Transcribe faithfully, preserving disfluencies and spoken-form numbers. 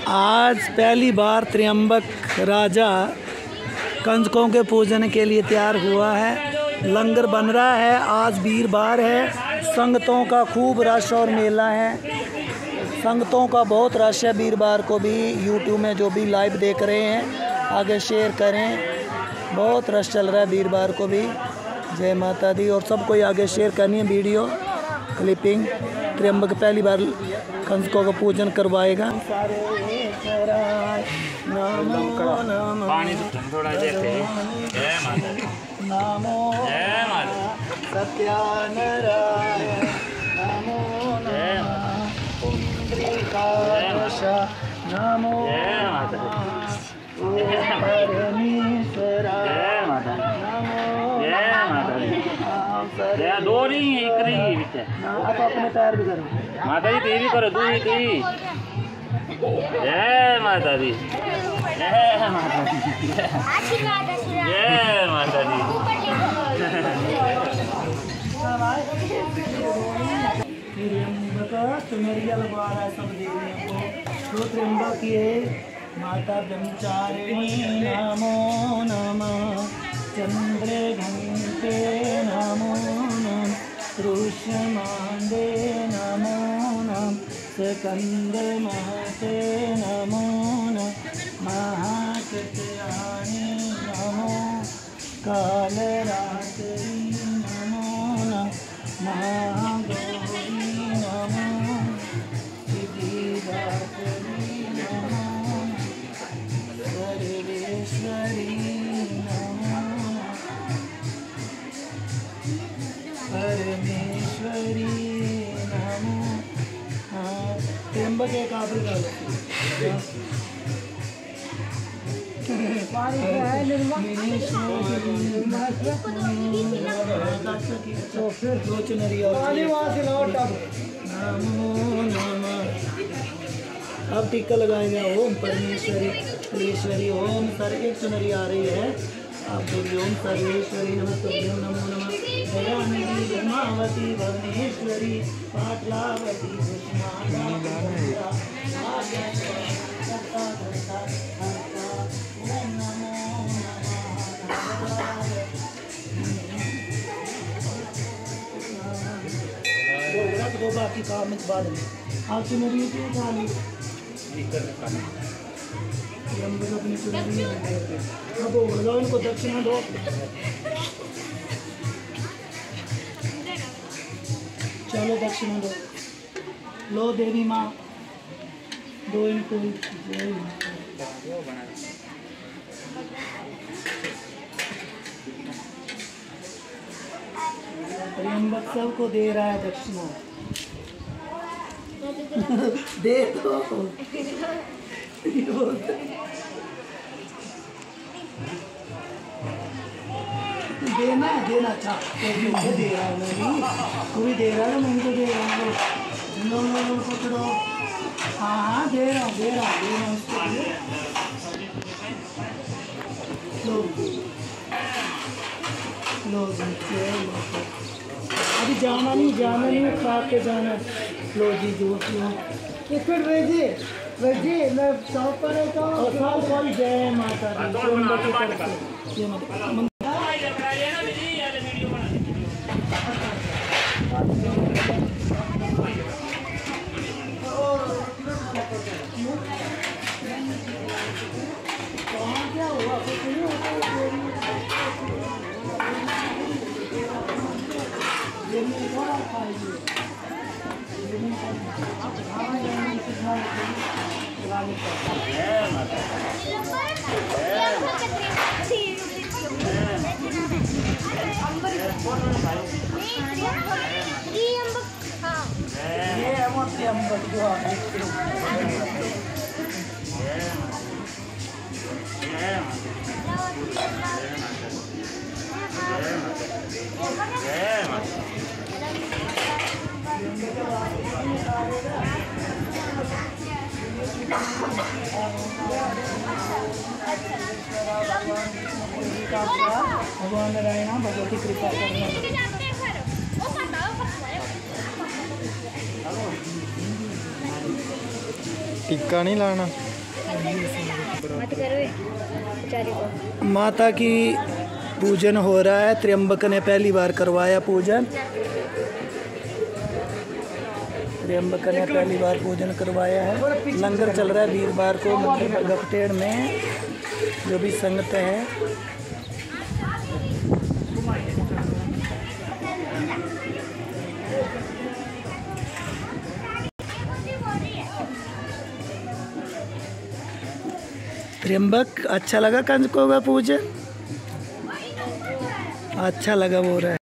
आज पहली बार त्र्यंबक राजा कंजकों के पूजन के लिए तैयार हुआ है। लंगर बन रहा है। आज वीरवार है। संगतों का खूब रश और मेला है। संगतों का बहुत रश है। वीरवार को भी यूट्यूब में जो भी लाइव देख रहे हैं आगे शेयर करें। बहुत रश चल रहा है वीरवार को भी। जय माता दी। और सबको आगे शेयर करनी है वीडियो क्लिपिंग। त्र्यंबक पहली बार कंजकों का पूजन करवाएगा। पानी थोड़ा देते जय माता नमो जय माता सत्यानारायण नमो नमः पुंडरीकाक्ष नमो जय माता परमेश्वरा जय माता नमो जय माता जय दो नहीं एक रही बिच आप अपने पैर भी करो माता जी तेरी करो तू ही तू ही जय माता दी जय माता दी जय माता दी त्र्यंबक सुमेरिया लगवा रहा है सब देवियों को। तो त्र्यंबक ये माता ब्रह्मचारिणी नमो नमः चंद्र घंटे नमो नमः रुष्यमांडे नमो नमः स्कंद महते नमो नमः महाकत्यानि नमो कालरात्रि नमो नमः महागौरी नमो सिद्धिदात्री नमो सर्वेश्वरी नमो परमेश्वरी नमो। त्र्यंबक एक आप अब टीका लगाएंगे। ओम परमेश्वरी परमेश्वरी ओम सर एक चुनरी आ रही है। आप बोलिए ओम सर्वेश्वरी नमस्ते नमो नमः दयानिधि ब्रह्मावती भुवनेश्वरी पाटलावती दो बाकी काम इस बाद में आप चुनरी क्यों उठा ली अपनी चुनरी अब लगाओ इनको दक्षिणा दो। चलो दक्षिणा दो लो देवी माँ दो इनको। त्र्यंबक सबको दे रहा है दक्षिणा दे दो देना देना अच्छा तो दे रहा हूँ मैं भी तू भी दे रहा है मैं तो दे रहा हूँ। लो लो लो पकड़ो। हाँ हाँ दे रहा हूँ दे रहा हूँ दे रहा हूँ इसको लो लो अभी जाना नहीं जाना नहीं खा के जाना। लो जी जो फिर भेजे भेजे मैं शॉप पर रहता हूँ। सब कोई जय माता दी जय माता। क्या हुआ भगवान नारायण भगवती कृपा करना। टिक्का नहीं लाना। माता की पूजन हो रहा है। त्र्यंबक ने पहली बार करवाया पूजन। त्र्यंबक ने पहली बार पूजन करवाया है। लंगर चल रहा है वीरवार को मंदिर गफटेड़ में, जो भी संगत है। त्र्यंबक अच्छा लगा कंजकों का पूजन? अच्छा लगा बोल रहा है।